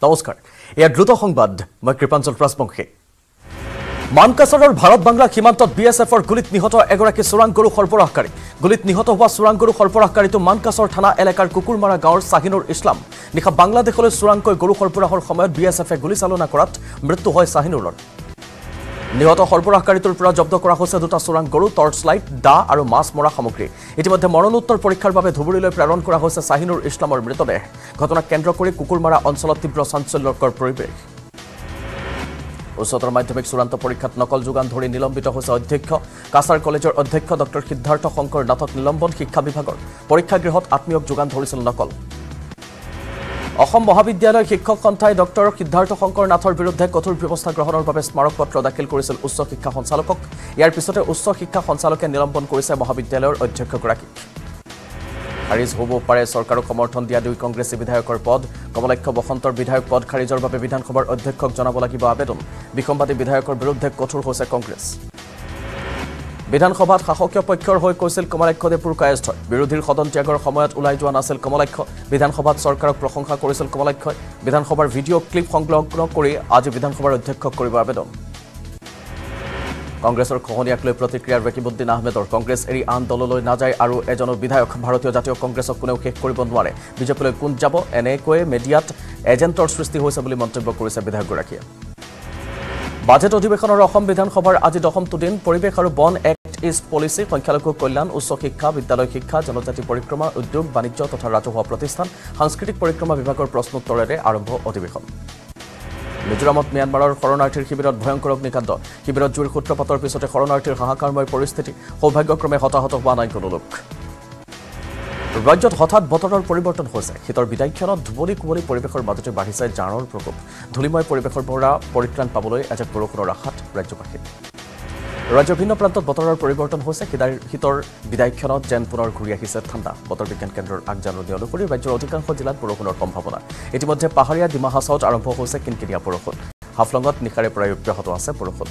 নমস্কাৰ এয়া দ্ৰুত সংবাদ মই কৃপাঞ্চল ৰাজবংশী মানকাছৰৰ ভাৰত বাংলা সীমান্তত বিএসএফৰ গুলিত নিহত এগৰাকী চোৰাং গৰু সৰবৰাহকাৰী গুলিত নিহত হোৱা চোৰাং গৰু সৰবৰাহকাৰীটো মানকাছৰ থানা এলেকাৰ কুকুৰমাৰা গাঁৱৰ সাহিনুৰ ইছলাম নিখা বাংলাদেশলৈ চোৰাংকৈ গৰু সৰবৰাহৰ সময়ত বিএসএফে গুলিচালনা কৰাত মৃত্যু হয় সাহিনুৰৰ নিহত সৰবৰাহকাৰীটোৰ পৰা জব্দ কৰা হৈছে দুটা চোৰাং গৰু টৰ্চ লাইট দা আৰু মাছ মৰা সামগ্ৰী ইতিমধ্যে মৰণোত্তৰ পৰীক্ষাৰ বাবে ধুবুৰীলৈ প্ৰেৰণ কৰা হৈছে সাহিনুৰ ইছলামৰ মৃতদেহ ঘটনাক কেন্দ্ৰ কৰি কুকুৰমাৰা অঞ্চলত তীব্ৰ চাঞ্চল্যকৰ পৰিৱেশ উচ্চতৰ মাধ্যমিক চূড়ান্ত পৰীক্ষাত নকল যোগান ধৰি নিলম্বিত হৈছে অধ্যক্ষ কাছাৰ কলেজৰ অধ্যক্ষ ডক্টৰ সিদ্ধাৰ্থ শংকৰ নাথক নিলম্বন শিক্ষা বিভাগৰ পৰীক্ষাগৃহত আত্মীয়ক যোগান ধৰিছিল নকল অসম মহাবিদ্যালয় শিক্ষক সন্থাই ডক্টৰ সিদ্ধাৰ্থ শংকৰ নাথৰ বিৰুদ্ধে কঠোৰ ব্যৱস্থা গ্ৰহণৰ বাবে স্মাৰক পত্ৰ দাখিল কৰিছিল উচ্চ শিক্ষা সঞ্চালকক ইয়াৰ পিছতে উচ্চ শিক্ষা সঞ্চালকে নিলম্বন কৰিছে মহাবিদ্যালয়ৰ অধ্যক্ষগৰাকীক খাৰিজ হ'ব পাৰে চৰকাৰক সমৰ্থন দিয়া দুই কংগ্ৰেছী বিধায়কৰ পদ কমলাক্ষ বসন্তৰ বিধায়ক পদ খাৰিজৰ বাবে বিধানসভাৰ অধ্যক্ষক জনাব লাগিব আবেদন বিসম্বাদী বিধায়কৰ বিৰুদ্ধে কঠোৰ হৈছে কংগ্ৰেছ বিধানসভাত শাসকীয় পক্ষৰ হৈ কৈছিল কমলাক্ষ দেপুৰ কায়স্থ বিৰোধীৰ সদন ত্যাগৰ সময়ত ওলাই যোৱা নাছিল কমলাক্ষ বিধানসভাত চৰকাৰক প্ৰশংসা কৰিছিল কমলাক্ষই বিধানসভাৰ ভিডিঅ' ক্লিপ সংলগ্ন কৰি আজি বিধানসভাৰ অধ্যক্ষক কৰিব আবেদন কংগ্ৰেছৰ খহনীয়াক লৈ প্ৰতিক্ৰিয়াৰ ৰেকিবুদ্দিন আহমেদৰ কংগ্ৰেছ এৰি আন দললৈ নাযায় আৰু এজনৰ বিধায়ক ভাৰতীয় জাতীয় কংগ্ৰেছক কোনেও শেষ কৰিব নোৱাৰে বিজেপিলৈ কোন যাব এনেকৈ মিডিয়াত এজেণ্টৰ সৃষ্টি হৈছে বুলি মন্তব্য কৰিছে বিধায়কগৰাকীয়ে বাজেট অধিৱেশনৰ অসম বিধানসভাৰ আজি দশমটো দিন পৰিৱেশ আৰু বন এক্ট ইষ্ট পলিচি সংখ্যালঘু কল্যাণ উচ্চ শিক্ষা বিদ্যালয় শিক্ষা জনজাতি পৰিক্ৰমা উদ্যোগ বাণিজ্য তথা ৰাজহুৱা প্ৰতিষ্ঠান সাংস্কৃতিক পৰিক্ৰমা বিভাগৰ প্ৰশ্নোত্তৰেৰে আৰম্ভ অধিৱেশন মিজোৰামত ম্যানমাৰৰ শৰণাৰ্থীৰ শিবিৰত ভয়ংকৰ অগ্নিকাণ্ড শিবিৰত জুইৰ সূত্ৰপাতৰ পিছতে শৰণাৰ্থীৰ হাহাকাৰময় পৰিস্থিতি সৌভাগ্যক্ৰমে হতাহত হোৱা নাই কোনো লোক ৰাজ্যত হঠাৎ বতৰৰ পৰিৱৰ্তন হৈছে শীতৰ বিদায়ক্ষণত ধুবলি কুঁৱলী পৰিৱেশৰ মাজতে বাঢ়িছে জাৰৰ প্ৰকোপ ধূলিময় পৰিৱেশৰ পৰা পৰিত্ৰাণ পাবলৈ এজাক বৰষুণৰ আশাত ৰাজ্যবাসী ৰাজ্যৰ ভিন্ন প্ৰান্তত বতৰৰ পৰিৱৰ্তন হৈছে শীতৰ বিদায়ক্ষণত যেন পুনৰ ঘূৰি আহিছে ঠাণ্ডা বতৰ বিজ্ঞান কেন্দ্ৰৰ আগজাননী অনুসৰি ৰাজ্যৰ অধিকাংশ জিলাত বৰষুণৰ সম্ভাৱনা ইতিমধ্যে পাহাৰীয়া ডিমা হাছাওত আৰম্ভ হৈছে কিনকিনীয়া বৰষুণ হাফলঙত নিশাৰে পৰা অব্যাহত আছে বৰষুণ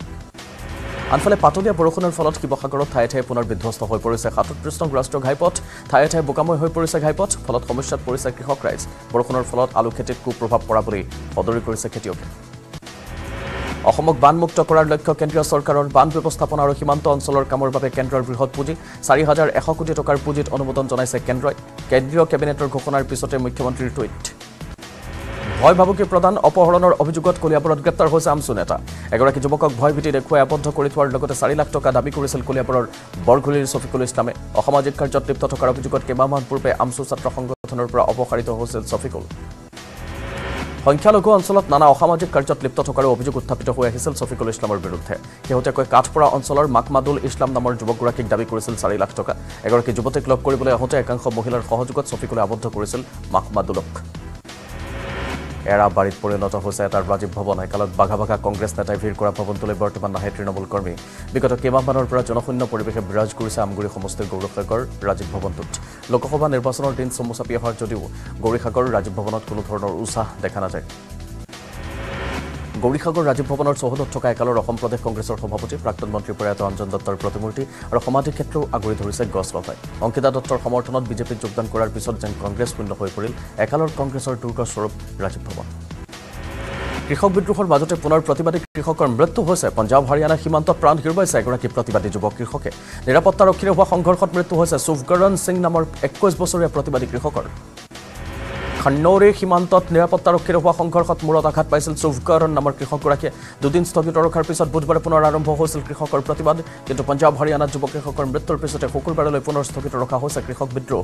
আনফালে পাতলীয়া বৰষুণৰ ফলত শিৱসাগৰত ঠায়ে ঠায়ে পুনৰ বিধ্বস্ত হৈ পৰিছে ৩৭ নং ৰাষ্ট্ৰীয় ঘাইপথ ঠায়ে ঠায়ে বোকাময় হৈ পৰিছে ঘাইপথ ফলত সমস্যাত পৰিছে কৃষক ৰাইজ বৰষুণৰ ফলত আলু খেতিত কুপ্ৰভাৱ পৰা বুলি সদৰি কৰিছে খেতিয়কে অসমক বানমুক্ত কৰাৰ লক্ষ্য কেন্দ্ৰীয় চৰকাৰৰ বান ব্যৱস্থাপনা আৰু সীমান্ত অঞ্চলৰ কামৰ বাবে কেন্দ্ৰৰ বৃহৎ পুঁজি ৪,১০০ কোটি টকাৰ পুঁজিত অনুমোদন জনাইছে কেন্দ্ৰই কেন্দ্ৰীয় কেবিনেটৰ ঘোষণাৰ পিছতে মুখ্যমন্ত্ৰীৰ টুইট ভয় ভাবুকি প্ৰদান অপহৰণৰ অভিযোগত কলিয়াবৰত গ্ৰেপ্তাৰ হৈছে আমচু নেতা এগৰাকী যুৱকক ভয়ভীতি দেখুৱাই আবদ্ধ কৰি থোৱাৰ লগতে ৪ লাখ টকা দাবী কৰিছিল কলিয়াবৰৰ বৰঘুলিৰ ছফিকুল ইছলামে অসামাজিক কাৰ্যত লিপ্ত থকাৰ অভিযোগত কেইমাহমান পূৰ্বে আমচু ছাত্ৰ সংগঠনৰ পৰা অপসাৰিত হৈছিল ছফিকুল সংখ্যালঘু অঞ্চলত নানা অসামাজিক কাৰ্যত লিপ্ত থকাৰ অভিযোগ উত্থাপিত হৈ আহিছিল ছফিকুল ইছলামৰ বিৰুদ্ধে শেহতীয়াকৈ কাঠপৰা অঞ্চলৰ মাকমাদুল ইছলাম নামৰ যুৱকগৰাকীক দাবী কৰিছিল ৪ লাখ টকা এগৰাকী যুৱতীক লগ কৰিবলৈ আহোঁতে একাংশ মহিলাৰ সহযোগত ছফিকুলে আবদ্ধ কৰিছিল মাকমাদুলক এৰা বাৰীত পৰিণত হৈছে এটা ৰাজীৱ ভৱন একালত বাঘা বাঘা কংগ্ৰেছ নেতাই ভিৰ কৰা ভৱনটোলৈ বৰ্তমান নাহে তৃণমূল কৰ্মী বিগত কেইমাহমানৰ পৰা জনশূন্য পৰিৱেশে বিৰাজ কৰিছে আমগুৰি সমষ্টিৰ গৌৰীসাগৰ ৰাজীৱ ভৱনটোত লোকসভা নিৰ্বাচনৰ দিন চমু চাপি অহাৰ যদিও গৌৰীসাগৰ ৰাজীৱ ভৱনত কোনো ধৰণৰ উৎসাহ দেখা নাযায় গৌৰীসাগৰ ৰাজীৱ ভৱনৰ চৌহদত থকা একালৰ অসম প্ৰদেশ কংগ্ৰেছৰ সভাপতি প্ৰাক্তন মন্ত্ৰী প্ৰয়াত অঞ্জন দত্তৰ প্ৰতিমূৰ্তি আৰু সমাধি ক্ষেত্ৰও আগুৰি ধৰিছে গছ লতাই অংকিতা দত্তৰ সমৰ্থনত বিজেপিত যোগদান কৰাৰ পিছত যেন কংগ্ৰেছ শূন্য হৈ পৰিল একালৰ কংগ্ৰেছৰ দুৰ্গস্বৰূপ ৰাজীৱ ভৱন কৃষক বিদ্ৰোহৰ মাজতে পুনৰ প্ৰতিবাদী কৃষকৰ মৃত্যু হৈছে পঞ্জাৱ হাৰিয়ানা সীমান্তত প্ৰাণ হেৰুৱাইছে এগৰাকী প্ৰতিবাদী যুৱক কৃষকে নিৰাপত্তাৰক্ষীৰে হোৱা সংঘৰ্ষত মৃত্যু হৈছে সুভকৰণ সিং নামৰ ২১ বছৰীয়া প্ৰতিবাদী কৃষকৰ খন্নৌৰী সীমান্তত নিৰাপত্তাৰক্ষীৰে হোৱা সংঘৰ্ষত মূৰত আঘাত পাইছিল সুভকৰণ নামৰ কৃষকগৰাকীয়ে দুদিন স্থগিত ৰখাৰ পিছত বুধবাৰে পুনৰ আৰম্ভ হৈছিল কৃষকৰ প্ৰতিবাদ কিন্তু পঞ্জাৱ হাৰিয়ানাত যুৱ কৃষকৰ মৃত্যুৰ পিছতে শুকুৰবাৰলৈ পুনৰ স্থগিত ৰখা হৈছে কৃষক বিদ্ৰোহ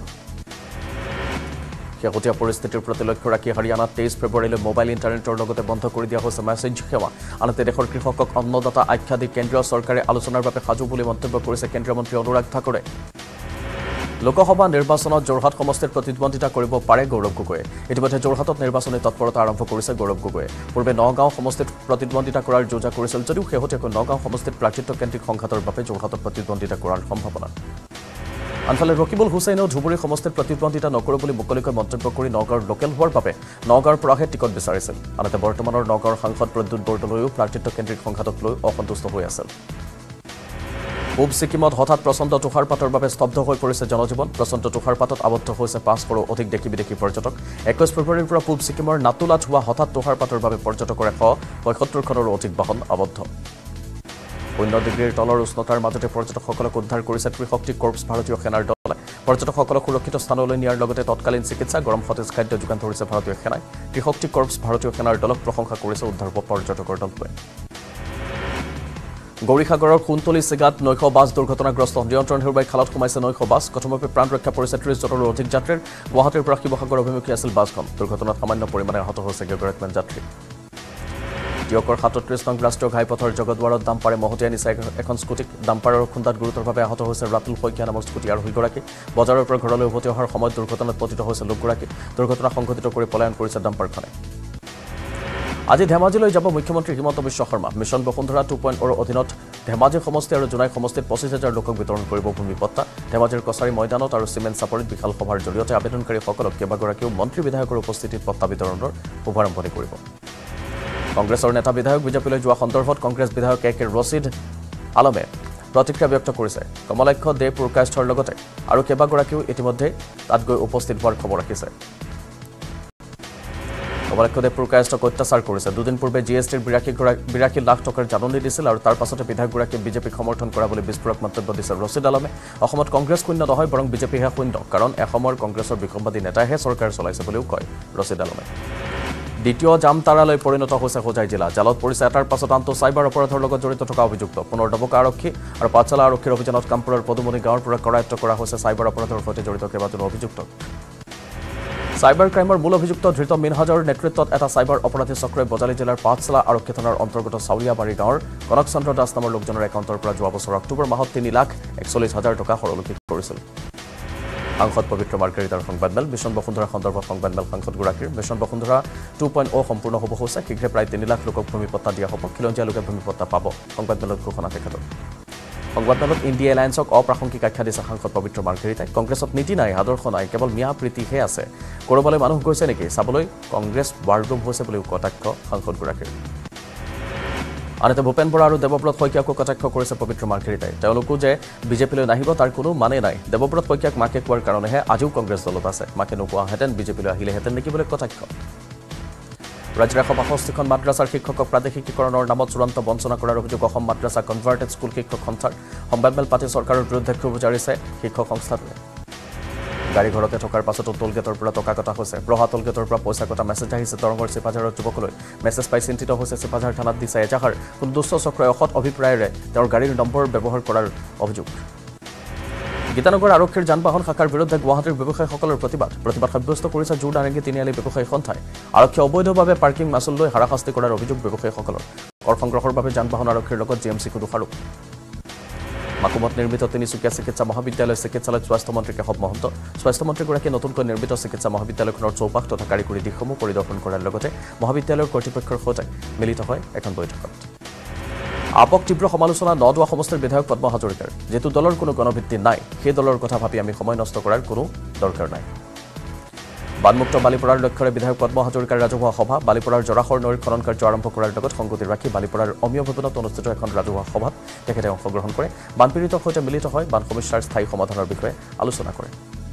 শেহতীয়া পৰিস্থিতিৰ প্ৰতি লক্ষ্য ৰাখি হাৰিয়ানাত ২৩ ফেব্ৰুৱাৰীলৈ মোবাইল ইণ্টাৰনেটৰ লগতে বন্ধ কৰি দিয়া হৈছে মেছেজ সেৱা আনহাতে দেশৰ কৃষকক অন্নদাতা আখ্যা দি কেন্দ্ৰীয় চৰকাৰে আলোচনাৰ বাবে সাজু বুলি মন্তব্য কৰিছে কেন্দ্ৰীয় মন্ত্ৰী অনুৰাগ ঠাকুৰে লোকসভা নিৰ্বাচনত যোৰহাট সমষ্টিত প্ৰতিদ্বন্দ্বিতা কৰিব পাৰে গৌৰৱ গগৈয়ে ইতিমধ্যে যোৰহাটত নিৰ্বাচনী তৎপৰতা আৰম্ভ কৰিছে গৌৰৱ গগৈয়ে পূৰ্বে নগাঁও সমষ্টিত প্ৰতিদ্বন্দ্বিতা কৰাৰ যোজা কৰিছিল যদিও শেহতীয়াকৈ নগাঁও সমষ্টিত প্ৰাৰ্থিত্বকেন্দ্ৰিক সংঘাতৰ বাবে যোৰহাটত প্ৰতিদ্বন্দ্বিতা কৰাৰ সম্ভাৱনা আনফালে ৰকিবুল হুছেইনেও ধুবুৰী সমষ্টিত প্ৰতিদ্বন্দ্বিতা নকৰো বুলি মুকলিকৈ মন্তব্য কৰি নগাঁৱৰ লোকেল হোৱাৰ বাবে নগাঁৱৰ পৰাহে টিকট বিচাৰিছিল আনহাতে বৰ্তমানৰ নগাঁৱৰ সাংসদ প্ৰদ্যুৎ বৰদলৈও প্ৰাৰ্থিত্বকেন্দ্ৰিক সংঘাতক লৈ অসন্তুষ্ট হৈ আছিল পূব ছিকিমত হঠাৎ প্ৰচণ্ড তুষাৰপাতৰ বাবে স্তব্ধ হৈ পৰিছে জনজীৱন প্ৰচণ্ড তুষাৰপাতত আবদ্ধ হৈছে 500ৰো অধিক দেশী বিদেশী পৰ্যটক 21 ফেব্ৰুৱাৰীৰ পৰা পূব ছিকিমৰ নাতুলাত হোৱা হঠাৎ তুষাৰপাতৰ বাবে পৰ্যটকৰ 175খনৰো অধিক বাহন আবদ্ধ 0 ডিগ্ৰীৰ তলৰ উষ্ণতাৰ মাজতে পৰ্যটকসকলক উদ্ধাৰ কৰিছে ত্ৰিশক্তি কৰ্পছ ভাৰতীয় সেনাৰ দলে পৰ্যটকসকলক সুৰক্ষিত স্থানলৈ নিয়াৰ লগতে তৎকালীন চিকিৎসা গৰম সতেজ খাদ্য যোগান ধৰিছে ভাৰতীয় সেনাই ত্ৰিশক্তি কৰ্পছ ভাৰতীয় সেনাৰ দলক প্ৰশংসা কৰিছে উদ্ধাৰ পৰ্যটকৰ দলটোৱে গৌৰীসাগৰৰ খুনতলি চিগাত নৈশ বাছ দুৰ্ঘটনাগ্ৰস্ত নিয়ন্ত্ৰণ হেৰুৱাই খালত সোমাইছে নৈশ বাছ কথমপে প্ৰাণ ৰক্ষা পৰিছে 30 জনৰো অধিক যাত্ৰীৰ গুৱাহাটীৰ পৰা শিৱসাগৰ অভিমুখী আছিল বাছখন দুৰ্ঘটনাত সামান্য পৰিমাণে আহত হৈছে কেইগৰাকীমান যাত্ৰী টিয়কৰ 37 নং ৰাষ্ট্ৰীয় ঘাইপথৰ জগদৱাৰত ডাম্পাৰে মহতিয়াই নিছে এখন স্কুটিক ডাম্পাৰৰ খুন্দাত গুৰুতৰভাৱে আহত হৈছে ৰাতুল শইকীয়া নামৰ স্কুটি আৰোহীগৰাকী বজাৰৰ পৰা ঘৰলৈ উভতি অহাৰ সময়ত দুৰ্ঘটনাত পতিত হৈছে লোকগৰাকী দুৰ্ঘটনা সংঘটিত কৰি পলায়ন কৰিছে ডাম্পাৰখনে আজি ধেমাজিলৈ যাব মুখ্যমন্ত্ৰী হিমন্ত বিশ্ব শৰ্মা মিছন বসুন্ধৰা 2.0 ৰ অধীনত ধেমাজি সমষ্টি আৰু জোনাই সমষ্টিত 25,000 লোকক বিতৰণ কৰিব ভূমি পট্টা ধেমাজিৰ কছাৰী ময়দানত আৰু চিমেণ্ট চাপৰিত বিশাল সভাৰ জৰিয়তে আবেদনকাৰীসকলক কেইবাগৰাকীও মন্ত্ৰী বিধায়কৰ উপস্থিতিত পট্টা বিতৰণৰ শুভাৰম্ভণি কৰিব কংগ্ৰেছৰ নেতা বিধায়ক বিজেপিলৈ যোৱা সন্দৰ্ভত কংগ্ৰেছ বিধায়ক কে ৰছিদ আলমে প্ৰতিক্ৰিয়া ব্যক্ত কৰিছে কমলাক্ষ দে পুৰকাষ্ঠৰ লগতে আৰু কেইবাগৰাকীও ইতিমধ্যে তাত গৈ উপস্থিত হোৱাৰ খবৰ ৰাখিছে কমলাক্ষ দে পুৰকাষ্ঠক অত্যাচাৰ কৰিছে দুদিন পূৰ্বে জিএছটিৰ 82 লাখ টকাৰ জাননী দিছিল আৰু তাৰ পাছতে বিধায়কগৰাকীয়ে বিজেপিক সমৰ্থন কৰা বুলি বিস্ফোৰক মন্তব্য দিছে ৰছিদ আলমে অসমত কংগ্ৰেছ শূন্য নহয় বৰং বিজেপিহে শূন্য কাৰণ এসময়ৰ কংগ্ৰেছৰ বিসম্বাদী নেতাইহে চৰকাৰ চলাইছে বুলিও কয় ৰছিদ আলমে দ্বিতীয় জামতাৰালৈ পৰিণত হৈছে হোজাই জিলা জালত পৰিছে এটাৰ পাছত আনটো চাইবাৰ অপৰাধৰ লগত জড়িত থকা অভিযুক্ত পুনৰ ডবকা আৰক্ষী আৰু পাঠশালা আৰক্ষীৰ অভিযানত কামপুৰৰ পদুমণি গাঁৱৰ পৰা কৰায়ত্ব কৰা হৈছে চাইবাৰ অপৰাধৰ সৈতে জড়িত কেইবাজনো অভিযুক্তক চাইবাৰ ক্ৰাইমৰ মূল অভিযুক্ত ধৃত মিনহাজৰ নেতৃত্বত এটা চাইবাৰ অপৰাধী চক্ৰই বজালী জিলাৰ পাঠশালা আৰক্ষী থানাৰ অন্তৰ্গত চাউলিয়াবাৰী গাঁৱৰ কনক চন্দ্ৰ দাস নামৰ লোকজনৰ একাউণ্টৰ পৰা যোৱা বছৰ অক্টোবৰ মাহত 3,41,000 টকা সৰলুকি কৰিছিল সাংসদ পবিত্ৰ মাৰ্গাৰিটাৰ সংবাদমেল মিছন বসুন্ধৰা সন্দৰ্ভত সংবাদমেল সাংসদগৰাকীৰ মিছন বসুন্ধৰা 2.0 সম্পূৰ্ণ হ'ব হৈছে শীঘ্ৰে প্ৰায় 3 লাখ লোকক ভূমি পট্টা দিয়া হ'ব খিলঞ্জীয়া লোকে ভূমি পট্টা পাব সংবাদমেলত ঘোষণা তেখেতৰ সংবাদমেলত ইণ্ডিয়া এলায়েন্সক অপ্ৰাসংগিক আখ্যা দিছে সাংসদ পবিত্ৰ মাৰ্গাৰিটাই কংগ্ৰেছত নীতি নাই আদৰ্শ নাই কেৱল মিয়া প্ৰীতিহে আছে কৰবালৈ মানুহ গৈছে নেকি চাবলৈ কংগ্ৰেছ ৱাৰৰুম হৈছে বুলিও কটাক্ষ সাংসদগৰাকীৰ আনহাতে ভূপেন বৰা আৰু দেৱব্ৰত শইকীয়াকো কটাক্ষ কৰিছে পবিত্ৰ মাৰ্গাৰিটাই তেওঁলোকো যে বিজেপিলৈ নাহিব তাৰ কোনো মানে নাই দেৱব্ৰত শইকীয়াক মাকে কোৱাৰ কাৰণেহে আজিও কংগ্ৰেছ দলত আছে মাকে নোকোৱাহেঁতেন বিজেপিলৈ আহিলেহেঁতেন নেকি বুলি কটাক্ষ ৰাজ্যৰ 162খন মাদ্ৰাছাৰ শিক্ষকক প্ৰাদেশিকীকৰণৰ নামত চূড়ান্ত বঞ্চনা কৰাৰ অভিযোগ অসম মাদ্ৰাছা কনভাৰ্টেড স্কুল শিক্ষক সন্থাৰ সংবাদমেল পাতি চৰকাৰৰ বিৰুদ্ধে ক্ষোভ জাৰিছে শিক্ষক সংস্থাটোৱে গাড়ী ঘৰতে থকাৰ পাছতো টোলগেটৰ পৰা টকা কটা হৈছে প্ৰহা টোলগেটৰ পৰা পইচা কটা মেছেজ আহিছে তৰংগৰ চিপাঝাৰৰ যুৱকলৈ মেছেজ পাই চিন্তিত হৈছে চিপাঝাৰ থানাত দিছে এজাহাৰ কোনো দুষ্ট চক্ৰই অসৎ অভিপ্ৰায়েৰে তেওঁৰ গাড়ীৰ নম্বৰ ব্যৱহাৰ কৰাৰ অভিযোগ গীতানগৰ আৰক্ষীৰ যান-বাহন শাখাৰ বিৰুদ্ধে গুৱাহাটীৰ ব্যৱসায়ীসকলৰ প্ৰতিবাদ সাব্যস্ত কৰিছে জোৰদাৰেংগী তিনিআলি ব্যৱসায়ী সন্থাই আৰক্ষী অবৈধভাৱে পাৰ্কিং মাচুল লৈ হাৰাশাস্তি কৰাৰ অভিযোগ ব্যৱসায়ীসকলৰ কৰ সংগ্ৰহৰ বাবে যান-বাহন আৰক্ষীৰ লগত জিএমচিকো দোষাৰোপ মাকুমত নিৰ্মিত তিনিচুকীয়া চিকিৎসা মহাবিদ্যালয় চিকিৎসালয়ত স্বাস্থ্যমন্ত্ৰী কেশৱ মহন্ত স্বাস্থ্যমন্ত্ৰীগৰাকীয়ে নতুনকৈ নিৰ্মিত চিকিৎসা মহাবিদ্যালয়খনৰ চৌপাশ তথা কাৰিকৰী দিশসমূহ পৰিদৰ্শন কৰাৰ লগতে মহাবিদ্যালয়ৰ কৰ্তৃপক্ষৰ সৈতে মিলিত হয় এখন বৈঠকত আপক তীব্ৰ সমালোচনা নদুৱা সমষ্টিৰ বিধায়ক পদ্ম হাজৰিকাৰ যেটো দলৰ কোনো গণভিত্তি নাই সেই দলৰ কথা ভাবি আমি সময় নষ্ট কৰাৰ কোনো দৰকাৰ নাই বানমুক্ত বালিপৰাৰ লক্ষ্যৰে বিধায়ক পদ্ম হাজৰিকাৰ ৰাজহুৱা সভা বালিপৰাৰ জৰাখৰ নৈৰ খনন কাৰ্য আৰম্ভ কৰাৰ লগত সংগতি ৰাখি বালিপৰাৰ অমীয় ভৱনত অনুষ্ঠিত এখন ৰাজহুৱা সভাত তেখেতে অংশগ্ৰহণ কৰে বানপীড়িতৰ সৈতে মিলিত হয় বান সমস্যাৰ স্থায়ী সমাধানৰ বিষয়ে আলোচনা কৰে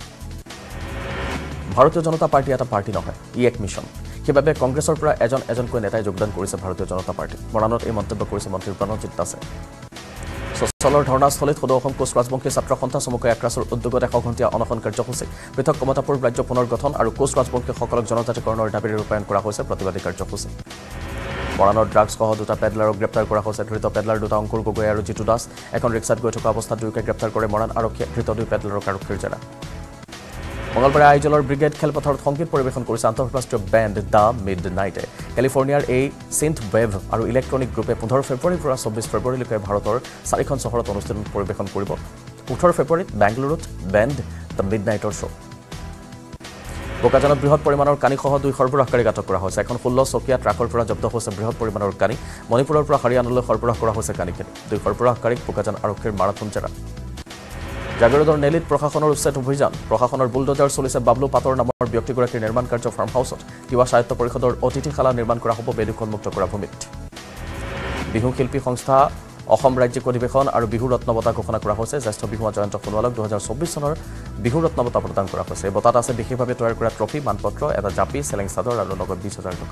ভাৰতীয় জনতা পাৰ্টি এটা পাৰ্টি নহয় ই এক মিছন সেইবাবে কংগ্ৰেছৰ পৰা এজনকৈ নেতাই যোগদান কৰিছে ভাৰতীয় জনতা পাৰ্টি মৰাণত এই মন্তব্য কৰিছে মন্ত্ৰী প্ৰণজিৎ দাসে সচলৰ ধৰ্ণাস্থলীত সদৌ অসম কোচ ৰাজবংশী ছাত্ৰ সন্থা চমুকৈ একৰাছৰ উদ্যোগত 100 ঘণ্টীয়া অনশন কাৰ্যসূচী পৃথক কমতাপুৰ ৰাজ্য পুনৰ গঠন আৰু কোচ ৰাজবংশীসকলক জনজাতিকৰণৰ দাবীৰে ৰূপায়ণ কৰা হৈছে প্ৰতিবাদী কাৰ্যসূচী মৰাণৰ ড্ৰাগছসহ দুটা পেডলাৰক গ্ৰেপ্তাৰ কৰা হৈছে ধৃত পেডলাৰ দুটা অংকুৰ গগৈ আৰু জিতু দাস এখন ৰিক্সাত গৈ থকা অৱস্থাত দুয়োকে গ্ৰেপ্তাৰ কৰে মৰাণ আৰক্ষীয়ে ধৃত দুই পেডলাৰক আৰক্ষীৰ জেৰা মঙলবাৰে আইজলৰ ব্ৰিগেড খেলপথাৰত সংগীত পৰিৱেশন কৰিছে আন্তঃৰাষ্ট্ৰীয় বেণ্ড দ্য মিড নাইটে কেলিফৰ্ণিয়াৰ এই সিন্থ ৱেভ আৰু ইলেক্ট্ৰনিক গ্ৰুপে 15 ফেব্ৰুৱাৰীৰ পৰা 24 ফেব্ৰুৱাৰীলৈকে ভাৰতৰ 4খন চহৰত অনুষ্ঠান পৰিৱেশন কৰিব 18 ফেব্ৰুৱাৰীত বেংগালুৰুত বেণ্ড দ্য মিড নাইটৰ শ্ব' বোকাজানত বৃহৎ পৰিমাণৰ কানিসহ দুই সৰবৰাহকাৰীক আটক কৰা হৈছে এখন 16 চকীয়া ট্ৰাকৰ পৰা জব্দ হৈছে বৃহৎ পৰিমাণৰ কানি মণিপুৰৰ পৰা হাৰিয়ানালৈ সৰবৰাহ কৰা হৈছে কানিখিনি দুই সৰবৰাহকাৰীক বোকাজান আৰক্ষীৰ মাৰাথন জেৰা জাগিৰোডৰ নেলিত প্ৰশাসনৰ উচ্ছেদ অভিযান প্ৰশাসনৰ বুলডোজাৰ চলিছে বাবলু পাটৰ নামৰ ব্যক্তিগৰাকীৰ নিৰ্মাণ কাৰ্য ফাৰ্ম হাউচত তিৱা সাহিত্য পৰিষদৰ অতিথিশালা নিৰ্মাণ কৰা হ'ব বেদুকনমুক্ত কৰা ভূমিত বিহু শিল্পী সংস্থা অসম ৰাজ্যিক অধিৱেশন আৰু বিহু ৰত্ন বঁটা ঘোষণা কৰা হৈছে জ্যেষ্ঠ বিহুৱা জয়ন্ত সোণোৱালক 2024 চনৰ বিহু ৰত্ন বঁটা প্ৰদান কৰা হৈছে এই বঁটাত আছে বিশেষভাৱে তৈয়াৰ কৰা ট্ৰফি মানপত্ৰ এটা জাপি চেলেং চাদৰ আৰু লগত 20,000 টকা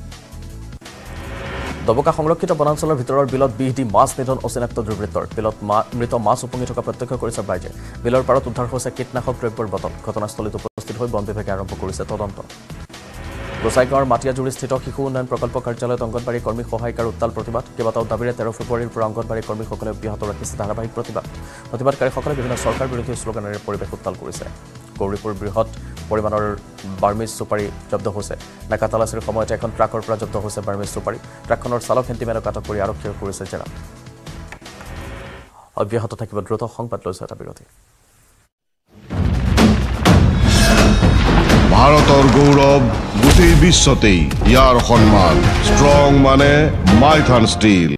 দবকা সংৰক্ষিত বনাঞ্চলৰ ভিতৰৰ বিলত বিহ দি মাছ নিধন অচিনাক্ত দুৰ্বৃত্তৰ বিলত মৃত মাছ উপঙি থকা প্ৰত্যক্ষ কৰিছে ৰাইজে বিলৰ পাৰত উদ্ধাৰ হৈছে কীটনাশক দ্ৰব্যৰ বটল ঘটনাস্থলীত উপস্থিত হৈ বন বিভাগে আৰম্ভ কৰিছে তদন্ত গোসাইগাঁৱৰ মাটিয়াজুৰিস্থিত শিশু উন্নয়ন প্ৰকল্প কাৰ্যালয়ত অংগনবাড়ী কৰ্মী সহায়িকাৰ উত্তাল প্ৰতিবাদ কেইবাটাও দাবীৰে 13 ফেব্ৰুৱাৰীৰ পৰা অংগনবাড়ী কৰ্মীসকলে অব্যাহত ৰাখিছে ধাৰাবাহিক প্ৰতিবাদকাৰীসকলে বিভিন্ন চৰকাৰ বিৰোধী শ্লোগানেৰে পৰিৱেশ উত্তাল কৰিছে গৌৰীপুৰ বৃহৎ পৰিমাণৰ বাৰ্মিজ চুপাৰী জব্দ হৈছে নাকা তালাচীৰ সময়তে এখন ট্ৰাকৰ পৰা জব্দ হৈছে বাৰ্মিজ চুপাৰী ট্ৰাকখনৰ চালক হেণ্টিমেনক আটক কৰি আৰক্ষীয়ে কৰিছে জেৰা অব্যাহত থাকিব দ্ৰুত সংবাদ লৈছে এটা বিৰতি ভাৰতৰ গৌৰৱ গোটেই বিশ্বতেই ইয়াৰ সন্মান ষ্ট্ৰং মানে মাইথান ষ্টীল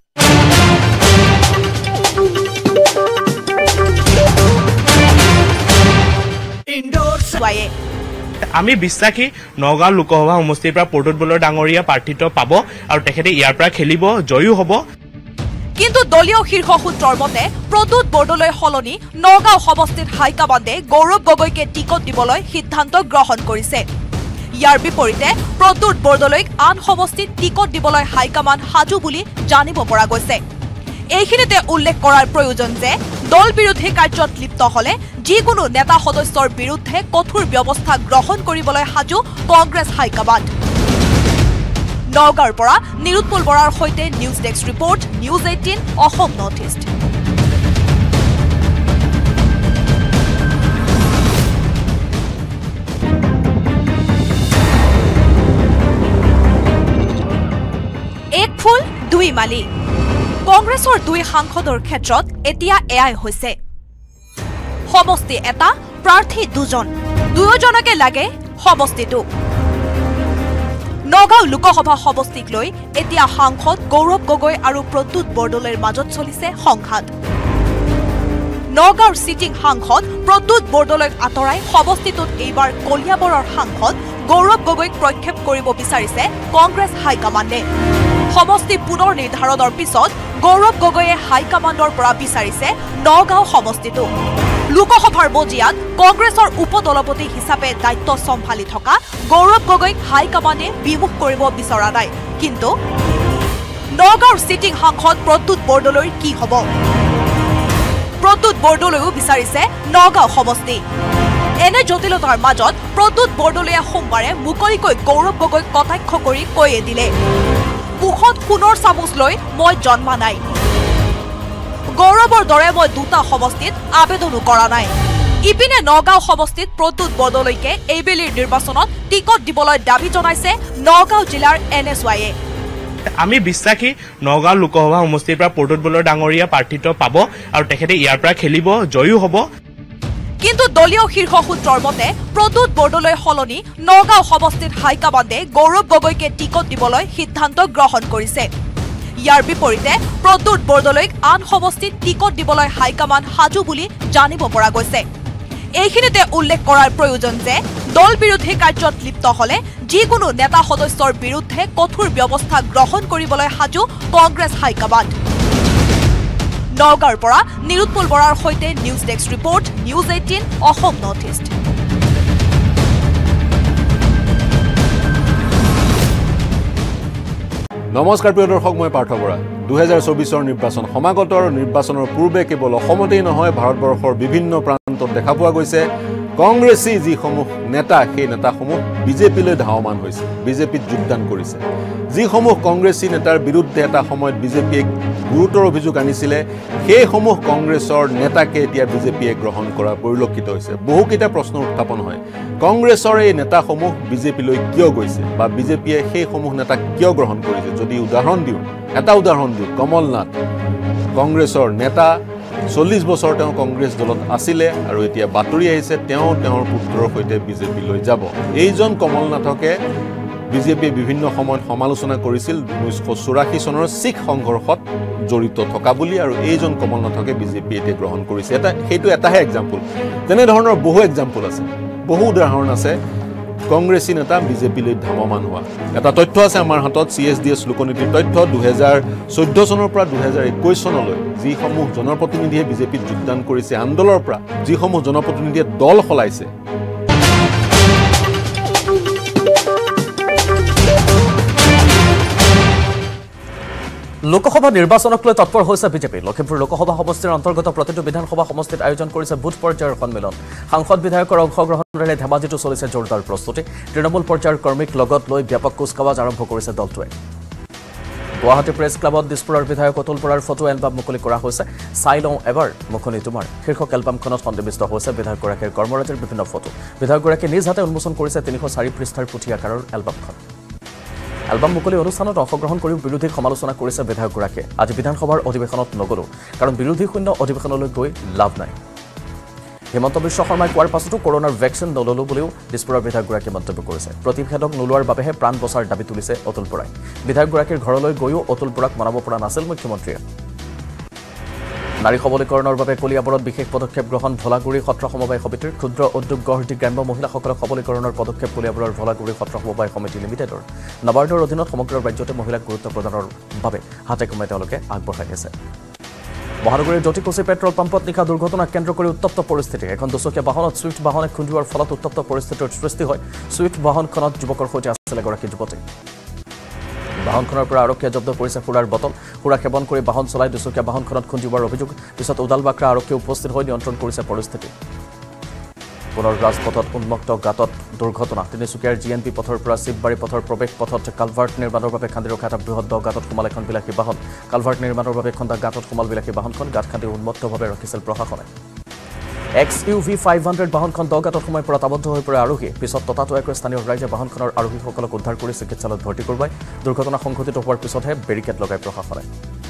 আমি বিশ্বাসী নগাঁও লোকসভা সমষ্টিৰ পৰা প্ৰদ্যুৎ বলৰ ডাঙৰীয়া প্ৰাৰ্থিত্ব পাব আৰু তেখেতে ইয়াৰ পৰা খেলিব জয়ী হ'ব কিন্তু দলীয় শীৰ্ষ সূত্ৰৰ মতে প্ৰদ্যুৎ বৰদলৈ সলনি নগাঁও সমষ্টিত হাইকমাণ্ডে গৌৰৱ গগৈকে টিকট দিবলৈ সিদ্ধান্ত গ্ৰহণ কৰিছে ইয়াৰ বিপৰীতে প্ৰদ্যুৎ বৰদলৈক আন সমষ্টিত টিকট দিবলৈ হাইকমাণ্ড সাজু বুলি জানিব পৰা গৈছে এইখিনিতে উল্লেখ কৰাৰ প্ৰয়োজন যে দল বিৰোধী কাৰ্যত লিপ্ত হলে যিকোনো নেতা সদস্যৰ বিৰুদ্ধে কঠোৰ ব্যৱস্থা গ্ৰহণ কৰিবলৈ সাজু কংগ্ৰেছ হাইকমাণ্ড নগাঁৱৰ পৰা নিৰুৎপল বৰাৰ সৈতে News desk report News 18 Assam North East এক ফুল দুই মালি কংগ্ৰেছৰ দুই সাংসদৰ ক্ষেত্ৰত এতিয়া এয়াই হৈছে সমষ্টি এটা প্ৰাৰ্থী দুজন দুয়োজনকে লাগে সমষ্টিটো নগাঁও লোকসভা সমষ্টিক লৈ এতিয়া সাংসদ গৌৰৱ গগৈ আৰু প্ৰদ্যুৎ বৰদলৈৰ মাজত চলিছে সংঘাত নগাঁওৰ চিটিং সাংসদ প্ৰদ্যুৎ বৰদলৈক আঁতৰাই সমষ্টিটোত এইবাৰ কলিয়াবৰৰ সাংসদ গৌৰৱ গগৈক প্ৰক্ষেপ কৰিব বিচাৰিছে কংগ্ৰেছ হাইকমাণ্ডে সমষ্টি পুনৰ নিৰ্ধাৰণৰ পিছত গৌৰৱ গগৈয়ে হাইকমাণ্ডৰ পৰা বিচাৰিছে নগাঁও সমষ্টিটো লোকসভাৰ বজিয়াত কংগ্ৰেছৰ উপদলপতি হিচাপে দায়িত্ব চম্ভালি থকা গৌৰৱ গগৈক হাইকমাণ্ডে বিমুখ কৰিব বিচৰা নাই কিন্তু নগাঁওৰ চিটিং সাংসদ প্ৰদ্যুৎ বৰদলৈৰ কি হ'ব প্ৰদ্যুৎ বৰদলৈও বিচাৰিছে নগাঁও সমষ্টি এনে জটিলতাৰ মাজত প্ৰদ্যুৎ বৰদলৈয়ে সোমবাৰে মুকলিকৈ গৌৰৱ গগৈক কটাক্ষ কৰি কৈয়ে দিলে মুখত সোণৰ চামুচ লৈ মই জন্মা নাই গৌৰৱৰ দৰে মই দুটা সমষ্টিত আবেদনো কৰা নাই ইপিনে নগাঁও সমষ্টিত প্ৰদ্যুৎ বৰদলৈকে এইবেলিৰ নিৰ্বাচনত টিকট দিবলৈ দাবী জনাইছে নগাঁও জিলাৰ NSYয়ে আমি বিশ্বাসী নগাঁও লোকসভা সমষ্টিৰ পৰা প্ৰদ্যুৎ বলৰ ডাঙৰীয়া প্ৰাৰ্থিত্ব পাব আৰু তেখেতে ইয়াৰ পৰা খেলিব জয়ী হ'ব কিন্তু দলীয় শীৰ্ষ সূত্ৰৰ মতে প্ৰদ্যুৎ বৰদলৈ সলনি নগাঁও সমষ্টিত হাইকমাণ্ডে গৌৰৱ গগৈকে টিকট দিবলৈ সিদ্ধান্ত গ্ৰহণ কৰিছে ইয়াৰ বিপৰীতে প্ৰদ্যুৎ বৰদলৈক আন সমষ্টিত টিকট দিবলৈ হাইকমাণ্ড সাজু বুলি জানিব পৰা গৈছে এইখিনিতে উল্লেখ কৰাৰ প্ৰয়োজন যে দল বিৰোধী কাৰ্যত লিপ্ত হলে যিকোনো নেতা সদস্যৰ বিৰুদ্ধে কঠোৰ ব্যৱস্থা গ্ৰহণ কৰিবলৈ সাজু কংগ্ৰেছ হাইকমাণ্ড নগাঁৱৰ পৰা নিৰুৎপল বৰাৰ সৈতে News desk report News 18 Assam North East নমস্কাৰ প্ৰিয় দৰ্শক মই পাৰ্থ বৰা 2024 নিৰ্বাচন সমাগত আৰু নিৰ্বাচনৰ পূৰ্বে কেৱল অসমতেই নহয় ভাৰতবৰ্ষৰ বিভিন্ন প্ৰান্তত দেখা পোৱা গৈছে কংগ্ৰেছী যিসমূহ নেতা সেই নেতাসমূহ বিজেপিলৈ ধাৱমান হৈছে বিজেপিত যোগদান কৰিছে যিসমূহ কংগ্ৰেছী নেতাৰ বিৰুদ্ধে এটা সময়ত বিজেপিয়ে গুৰুতৰ অভিযোগ আনিছিলে সেইসমূহ কংগ্ৰেছৰ নেতাকে এতিয়া বিজেপিয়ে গ্ৰহণ কৰা পৰিলক্ষিত হৈছে বহুকেইটা প্ৰশ্ন উত্থাপন হয় কংগ্ৰেছৰ এই নেতাসমূহ বিজেপিলৈ কিয় গৈছে বা বিজেপিয়ে সেইসমূহ নেতাক কিয় গ্ৰহণ কৰিছে যদি এটা উদাহৰণ দিওঁ কমল নাথ কংগ্ৰেছৰ নেতা 40 বছৰ তেওঁ কংগ্ৰেছ দলত আছিলে আৰু এতিয়া বাতৰি আহিছে তেওঁৰ পুত্ৰৰ সৈতে বিজেপিলৈ যাব এইজন কমল নাথকে বিজেপিয়ে বিভিন্ন সময়ত সমালোচনা কৰিছিল 1984 চনৰ শিখ সংঘৰ্ষত জড়িত থকা বুলি আৰু এইজন কমল নাথকে বিজেপি এতিয়া গ্ৰহণ কৰিছে সেইটো এটাহে এক্সাম্পল তেনে ধৰণৰ বহু এক্সাম্পল আছে বহু উদাহৰণ আছে কংগ্ৰেছী নেতা বিজেপিলৈ ধামমান হোৱা এটা তথ্য আছে আমাৰ হাতত CSDS লোকনীতিৰ তথ্য 2014 চনৰ পৰা 2021 চনলৈ যিসমূহ জনপ্ৰতিনিধিয়ে বিজেপিত যোগদান কৰিছে আন্দোলনৰ পৰা যিসমূহ জনপ্ৰতিনিধিয়ে দল সলাইছে লোকসভা নিৰ্বাচনক লৈ তৎপৰ হৈছে বিজেপি লখিমপুৰ লোকসভা সমষ্টিৰ অন্তৰ্গত প্ৰতিটো বিধানসভা সমষ্টিত আয়োজন কৰিছে বুথ পৰ্যায়ৰ সন্মিলন সাংসদ বিধায়কৰ অংশগ্ৰহণেৰে ধেমাজিতো চলিছে জোৰদাৰ প্ৰস্তুতি তৃণমূল পৰ্যায়ৰ কৰ্মীক লগত লৈ ব্যাপক কুচকাৱাজ আৰম্ভ কৰিছে দলটোৱে গুৱাহাটী প্ৰেছ ক্লাবত দিছপুৰৰ বিধায়ক অতুল বৰাৰ ফটো এলবাম মুকলি কৰা হৈছে চাই লওঁ এবাৰ মুখনি তোমাৰ শীৰ্ষক এলবামখনত সন্নিৱিষ্ট হৈছে বিধায়কগৰাকীৰ কৰ্মৰাজিৰ বিভিন্ন ফটো বিধায়কগৰাকীয়ে নিজ হাতে উন্মোচন কৰিছে 304 পৃষ্ঠাৰ পুথি আকাৰৰ এলবামখন এলবাম মুকলি অনুষ্ঠানত অংশগ্ৰহণ কৰি বিৰোধীক সমালোচনা কৰিছে বিধায়কগৰাকীয়ে আজি বিধানসভাৰ অধিৱেশনত নগলো কাৰণ বিৰোধী শূন্য অধিৱেশনলৈ গৈ লাভ নাই হিমন্ত বিশ্ব শৰ্মাই কোৱাৰ পাছতো কৰোনাৰ ভেকচিন নললো বুলিও দিছপুৰৰ বিধায়কগৰাকীয়ে মন্তব্য কৰিছে প্ৰতিষেধক নোলোৱাৰ বাবেহে প্ৰাণ বচাৰ দাবী তুলিছে অতুল বৰাই বিধায়কগৰাকীৰ ঘৰলৈ গৈও অতুল বৰাক মনাব পৰা নাছিল মুখ্যমন্ত্ৰীয়ে নাৰী সবলীকৰণৰ বাবে কলিয়াবৰত বিশেষ পদক্ষেপ গ্ৰহণ ভলাগুৰি সত্ৰ সমবায় সমিতিৰ ক্ষুদ্ৰ উদ্যোগ গঢ়তি গ্ৰাম্য মহিলাসকলক সবলীকৰণৰ পদক্ষেপ কলিয়াবৰৰ ভলাগুৰি সত্ৰ সমবায় সমিতি লিমিটেডৰ নবাৰ্ডৰ অধীনত সমগ্ৰ ৰাজ্যতে মহিলাক গুৰুত্ব প্ৰদানৰ বাবে হাতে কমে তেওঁলোকে আগবঢ়াই আছে মহানগৰীৰ জ্যোতিকুচি পেট্ৰল পাম্পত নিশা দুৰ্ঘটনা কেন্দ্ৰ কৰি উত্তপ্ত পৰিস্থিতি এখন দুচকীয়া বাহনত ছুইফ্ট বাহনে খুন্দিওৱাৰ ফলত উত্তপ্ত পৰিস্থিতিৰ সৃষ্টি হয় ছুইফ্ট বাহনখনত যুৱকৰ সৈতে আছিল এগৰাকী যুৱতী বাহনখনৰ পৰা আৰক্ষীয়ে জব্দ কৰিছে সুৰাৰ বটল সুৰা সেৱন কৰি বাহন চলাই দুচকীয়া বাহনখনত খুন্দিওৱাৰ অভিযোগ পিছত উদালবাক্ৰা আৰক্ষী উপস্থিত হৈ নিয়ন্ত্ৰণ কৰিছে পৰিস্থিতি পুনৰ ৰাজপথত উন্মুক্ত গাঁতত দুৰ্ঘটনা তিনিচুকীয়াৰ GNP পথৰ পৰা শিৱবাৰী পথৰ প্ৰৱেশ পথত কালভাৰ্ট নিৰ্মাণৰ বাবে খান্দি ৰখা এটা বৃহৎ দ গাঁতত সোমাল এখন বিলাসী বাহন কালভাৰ্ট নিৰ্মাণৰ বাবে খন্দা গাঁতত সোমাল বিলাসী বাহনখন গাঁত খান্দি উন্মুক্তভাৱে ৰাখিছিল প্ৰশাসনে XUV 500 বাহনখন দ গাঁতত সোমাই পৰা আবদ্ধ হৈ পৰে আৰোহী পিছত ততাতৈয়াকৈ স্থানীয় ৰাইজে বাহনখনৰ আৰোহীসকলক উদ্ধাৰ কৰি চিকিৎসালয়ত ভৰ্তি কৰোৱায় দুৰ্ঘটনা সংঘটিত হোৱাৰ পিছতহে বেৰিকেড লগাই প্ৰশাসনে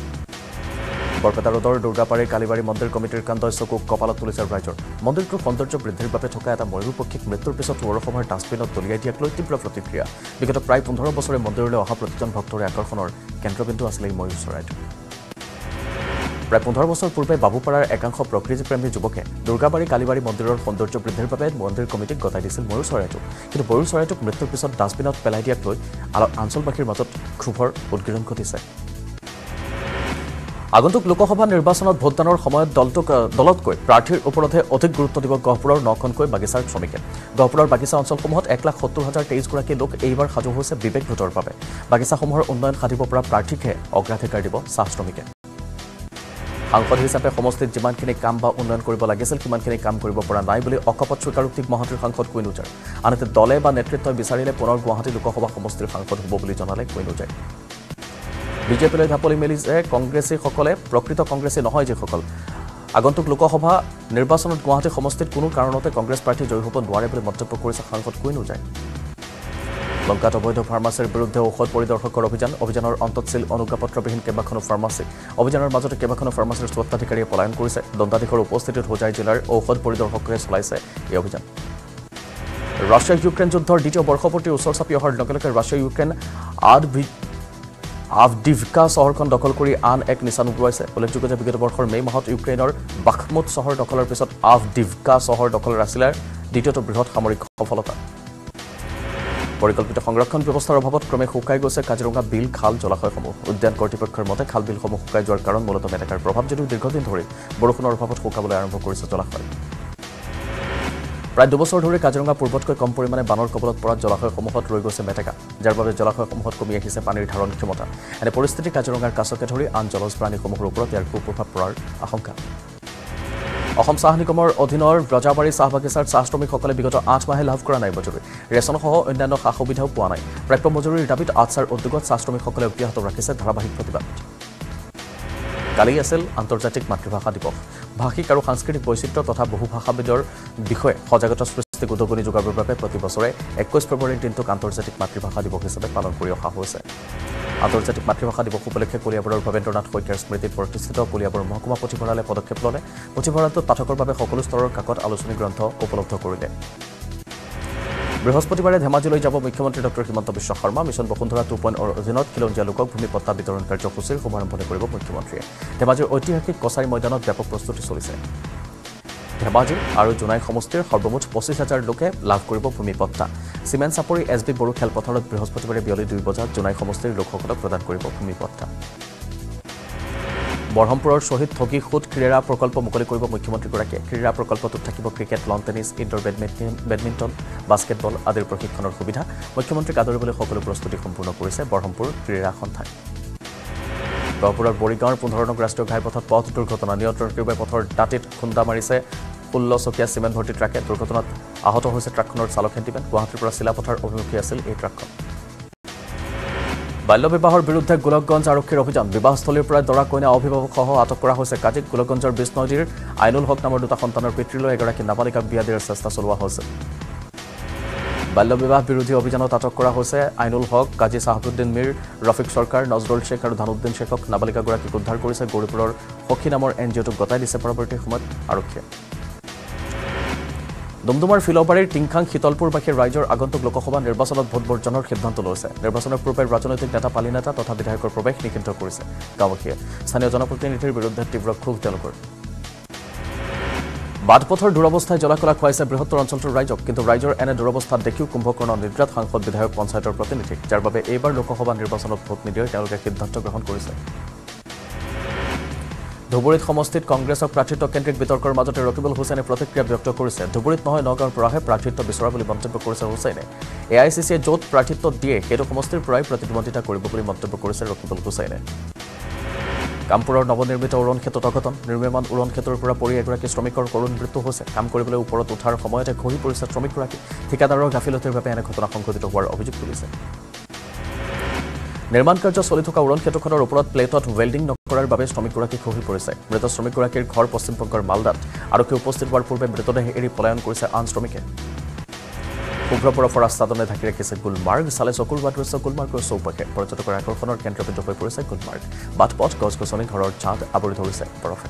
বৰপেটা ৰোডৰ দুৰ্গাপাৰী কালিবাৰী মন্দিৰ কমিটিৰ কাণ্ডই চকুক কপালত তুলিছে ৰাইজৰ মন্দিৰটোৰ সৌন্দৰ্য বৃদ্ধিৰ বাবে থকা এটা ময়ূৰপক্ষীক মৃত্যুৰ পিছত পৌৰসভাৰ ডাষ্টবিনত দলিয়াই দিয়াক লৈ তীব্ৰ প্ৰতিক্ৰিয়া বিগত প্ৰায় 15 বছৰে মন্দিৰলৈ অহা প্ৰতিজন ভক্তৰে আকৰ্ষণৰ কেন্দ্ৰবিন্দু আছিল এই ময়ূৰ চৰাইটো প্ৰায় 15 বছৰ পূৰ্বে বাবুপাৰাৰ একাংশ প্ৰকৃতিপ্ৰেমী যুৱকে দুৰ্গাবাৰী কালিবাৰী মন্দিৰৰ সৌন্দৰ্য বৃদ্ধিৰ বাবে মন্দিৰ কমিটিক গতাই দিছিল ময়ূৰ চৰাইটো কিন্তু ময়ূৰ চৰাইটোক মৃত্যুৰ পিছত ডাষ্টবিনত পেলাই দিয়াক লৈ অঞ্চলবাসীৰ মাজত ক্ষোভৰ উদ্গীৰণ ঘটিছে আগন্তুক লোকসভা নিৰ্বাচনত ভোটদানৰ সময়ত দলতকৈ প্ৰাৰ্থীৰ ওপৰতহে অধিক গুৰুত্ব দিব গহপুৰৰ 9খনকৈ বাগিচাৰ শ্ৰমিকে গহপুৰৰ বাগিচা অঞ্চলসমূহত 1,70,023 গৰাকী লোক এইবাৰ সাজু হৈছে বিবেক ভোটৰ বাবে বাগিচাসমূহৰ উন্নয়ন সাধিব পৰা প্ৰাৰ্থীকহে অগ্ৰাধিকাৰ দিব চাহ শ্ৰমিকে সাংসদ হিচাপে সমষ্টিত যিমানখিনি কাম বা উন্নয়ন কৰিব লাগিছিল সিমানখিনি কাম কৰিব পৰা নাই বুলি অকপট স্বীকাৰোক্তি মহাতিৰ সাংসদ কুইনুজাৰ আনহাতে দলে বা নেতৃত্বই বিচাৰিলে পুনৰ গুৱাহাটী লোকসভা সমষ্টিৰ সাংসদ হ'ব বুলি জনালে কুইনুজাই বিজেপিলৈ ঢাপলি মেলিছে কংগ্ৰেছীসকলে প্ৰকৃত কংগ্ৰেছী নহয় যিসকল আগন্তুক লোকসভা নিৰ্বাচনত গুৱাহাটী সমষ্টিত কোনো কাৰণতে কংগ্ৰেছ প্ৰাৰ্থী জয়ী হ'ব নোৱাৰে বুলি মন্তব্য কৰিছে সাংসদ কুইনুজাই লংকাত অবৈধ ফাৰ্মাচীৰ বিৰুদ্ধে ঔষধ পৰিদৰ্শকৰ অভিযানৰ অন্তত ছিল অনুজ্ঞাপত্ৰবিহীন কেইবাখনো ফাৰ্মাচী অভিযানৰ মাজতে কেইবাখনো ফাৰ্মাচীৰ স্বত্বাধিকাৰীয়ে পলায়ন কৰিছে দণ্ডাধীশৰ উপস্থিতিত হোজাই জিলাৰ ঔষধ পৰিদৰ্শকে চলাইছে এই অভিযান ৰাছিয়া ইউক্ৰেইন যুদ্ধৰ দ্বিতীয় বৰ্ষপূৰ্তিৰ ওচৰ চাপি অহাৰ লগে লগে ৰাছিয়া ইউক্ৰেইন আভডিভকা চহৰখন দখল কৰি আন এক নিচান উৰুৱাইছে উল্লেখযোগ্য যে বিগত বৰ্ষৰ মে মাহত ইউক্ৰেইনৰ বাখমুট চহৰ দখলৰ পিছত আভডিভকা চহৰ দখল ৰাছিয়াৰ দ্বিতীয়টো বৃহৎ সামৰিক সফলতা পৰিকল্পিত সংৰক্ষণ ব্যৱস্থাৰ অভাৱত ক্ৰমে শুকাই গৈছে কাজিৰঙা বিল খাল জলাশয়সমূহ উদ্যান কৰ্তৃপক্ষৰ মতে খাল বিলসমূহ শুকাই যোৱাৰ কাৰণ মূলতঃ মেটেকাৰ প্ৰভাৱ যদিও দীৰ্ঘদিন ধৰি বৰষুণৰ অভাৱত শুকাবলৈ আৰম্ভ কৰিছে জলাশয় প্ৰায় 2 বছৰ ধৰি কাজিৰঙা পূৰ্বতকৈ কম পৰিমাণে বানৰ কবলত পৰা জলাশয়সমূহত ৰৈ গৈছে মেটেকা যাৰ বাবে জলাশয়সমূহত কমি আহিছে পানীৰ ধাৰণ ক্ষমতা এনে পৰিস্থিতি কাজিৰঙাৰ কাছকে ধৰি আন জলজ প্ৰাণীসমূহৰ ওপৰত ইয়াৰ কুপ্ৰভাৱ পৰাৰ আশংকা অসম চাহ নিগমৰ অধীনৰ ব্ৰজাবাৰী চাহ বাগিচাৰ চাহ শ্ৰমিকসকলে বিগত 8 মাহে লাভ কৰা নাই মজুৰি ৰেচনসহ অন্যান্য সা সুবিধাও পোৱা নাই প্ৰাপ্য মজুৰিৰ দাবীত আছাৰ উদ্যোগত চাহ শ্ৰমিকসকলে অব্যাহত ৰাখিছে ধাৰাবাহিক প্ৰতিবাদ কালি আছিল আন্তৰ্জাতিক মাতৃভাষা দিৱস ভাষিক আৰু সাংস্কৃতিক বৈচিত্ৰ্য তথা বহুভাষাবিদৰ বিষয়ে সজাগতা সৃষ্টিক উদগনি যোগাবৰ বাবে প্ৰতি বছৰে 21 ফেব্ৰুৱাৰীৰ দিনটোক আন্তৰ্জাতিক মাতৃভাষা দিৱস হিচাপে পালন কৰি অহা হৈছে আন্তৰ্জাতিক মাতৃভাষা দিৱস উপলক্ষে কলিয়াবৰৰ ভৱেন্দ্ৰনাথ শইকীয়াৰ স্মৃতিত প্ৰতিষ্ঠিত কলিয়াবৰ মহকুমা পুথিভঁৰালে পদক্ষেপ ল'লে পুথিভঁৰালটোত পাঠকৰ বাবে সকলো স্তৰৰ কাকত আলোচনী গ্ৰন্থ উপলব্ধ কৰিলে বৃহস্পতিবাৰে ধেমাজিলৈ যাব মুখ্যমন্ত্ৰী ডক্টৰ হিমন্ত বিশ্ব শৰ্মা মিছন বসুন্ধৰা 2.0 অধীনত খিলঞ্জীয়া লোকক ভূমি পট্টা বিতৰণ কাৰ্যসূচীৰ শুভাৰম্ভ কৰিব মুখ্যমন্ত্ৰীয়ে ধেমাজিৰ ঐতিহাসিক কছাৰী ময়দানত ব্যাপক প্ৰস্তুতি চলিছে ধেমাজি আৰু জোনাই সমষ্টিৰ সৰ্বমুঠ 25,000 লোকে লাভ কৰিব ভূমিপট্টা সিমেন্ট চাপৰি এছবি বড়ো খেলপথাৰত বৃহস্পতিবাৰে বিয়লি 2 বজাত জোনাই সমষ্টিৰ লোকসকলক প্ৰদান কৰিব ভূমিপট্টা বৰহমপুৰৰ শহীদ ঠগী খুদ ক্ৰীড়া প্ৰকল্প মুকলি কৰিব মুখ্যমন্ত্ৰীগৰাকীয়ে ক্ৰীড়া প্ৰকল্পটোত থাকিব cricket lawn tennis indoor badminton basketball আদিৰ প্ৰশিক্ষণৰ সুবিধা মুখ্যমন্ত্ৰীক আদৰিবলৈ সকলো প্ৰস্তুতি সম্পূৰ্ণ কৰিছে বৰহমপুৰ ক্ৰীড়া সন্থাই গহপুৰৰ বৰিগাঁৱৰ 15 নং ৰাষ্ট্ৰীয় ঘাইপথত পথ দুৰ্ঘটনা নিয়ন্ত্ৰণ কৰিব পথৰ দাঁতিত খুন্দা মাৰিছে 16 চকীয়া চিমেণ্ট ভৰ্তি ট্ৰাকে দুৰ্ঘটনাত আহত হৈছে ট্ৰাকখনৰ চালক হেণ্ডিমেন গুৱাহাটীৰ পৰা চিলাপথাৰ অভিমুখী আছিল এই ট্ৰাকখন বাল্য বিবাহৰ বিৰুদ্ধে গোলকগঞ্জ আৰক্ষীৰ অভিযান বিবাহস্থলীৰ পৰা দৰা কইনা অভিভাৱকসহ আটক কৰা হৈছে কাজিক গোলকগঞ্জৰ বিষ্ণুদীৰ আইনুল হক নামৰ দুটা সন্তানৰ পিতৃলৈ এগৰাকী নাবালিকাক বিয়া দিয়াৰ চেষ্টা চলোৱা হৈছে বাল্য বিবাহ বিৰোধী অভিযানত আটক কৰা হৈছে আইনুল হক কাজী সাহাবুদ্দিন মিৰ ৰফিক সৰকাৰ নজৰুল শেখ আৰু ধানুদ্দিন শেখক নাবালিকাগৰাকীক উদ্ধাৰ কৰিছে গৌৰীপুৰৰ সখী নামৰ এনজিঅ'টোক গতাই দিছে পৰৱৰ্তী সময়ত আৰক্ষীয়ে ডুমডুমাৰ ফিলবাৰীৰ টিংখাং শীতলপুৰবাসীৰ ৰাইজৰ আগন্তুক লোকসভা নিৰ্বাচনত ভোট বৰ্জনৰ সিদ্ধান্ত লৈছে নিৰ্বাচনৰ পূৰ্বে ৰাজনৈতিক নেতা পালি নেতা তথা বিধায়কৰ প্ৰৱেশ নিষিদ্ধ কৰিছে গাঁওবাসীয়ে স্থানীয় জনপ্ৰতিনিধিৰ বিৰুদ্ধে তীব্ৰ ক্ষোভ তেওঁলোকৰ বাটপথৰ দুৰৱস্থাই জলাকলা খুৱাইছে বৃহত্তৰ অঞ্চলটোৰ ৰাইজক কিন্তু ৰাইজৰ এনে দুৰৱস্থাত দেখিও কুম্ভকৰ্ণ নিদ্ৰাত সাংসদ বিধায়ক পঞ্চায়তৰ প্ৰতিনিধিক যাৰ বাবে এইবাৰ লোকসভা নিৰ্বাচনত ভোট নিদিয়াৰ তেওঁলোকে সিদ্ধান্ত গ্ৰহণ কৰিছে ধুবুৰীত সমষ্টিত কংগ্ৰেছৰ প্ৰাৰ্থিত্ব কেন্দ্ৰিক বিতৰ্কৰ মাজতে ৰকিবুল হুছেইনে প্ৰতিক্ৰিয়া ব্যক্ত কৰিছে ধুবুৰীত নহয় নগাঁৱৰ পৰাহে প্ৰাৰ্থিত্ব বিচৰা বুলি মন্তব্য কৰিছে হুছেইনে এআইচিচিয়ে য'ত প্ৰাৰ্থিত্ব দিয়ে সেইটো সমষ্টিৰ পৰাই প্ৰতিদ্বন্দ্বিতা কৰিব বুলি মন্তব্য কৰিছে ৰকিবুল হুছেইনে কামপুৰৰ নৱনিৰ্মিত উৰণ ক্ষেত্ৰত অঘটন নিৰ্মাণ উৰণ ক্ষেত্ৰৰ পৰা পৰি এগৰাকী শ্ৰমিকৰ কৰুণ মৃত্যু হৈছে কাম কৰিবলৈ ওপৰত উঠাৰ সময়তে খহি পৰিছে শ্ৰমিকগৰাকী ঠিকাদাৰৰ গাফিলতিৰ বাবে এনে ঘটনা সংঘটিত হোৱাৰ অভিযোগ তুলিছে নিৰ্মাণ কাৰ্য চলি থকা উৰণ ক্ষেত্ৰখনৰ ওপৰত প্লেটত ৱেল্ডিং নকৰাৰ বাবে শ্ৰমিকগৰাকী খহি পৰিছে মৃত শ্ৰমিকগৰাকীৰ ঘৰ পশ্চিমবংগৰ মালদাত আৰক্ষী উপস্থিত হোৱাৰ পূৰ্বে মৃতদেহ এৰি পলায়ন কৰিছে আন শ্ৰমিকে শুভ্ৰ বৰফৰ আচ্ছাদনে ঢাকি ৰাখিছে গুলমাৰ্গ চালে চকুৰ হোৱা দৃশ্য গুলমাৰ্গৰ চৌপাশে পৰ্যটকৰ আকৰ্ষণৰ কেন্দ্ৰবিন্দু হৈ পৰিছে গুলমাৰ্গ বাটপথ গছ-গছনি ঘৰৰ ছাদ আৱৰি ধৰিছে বৰফে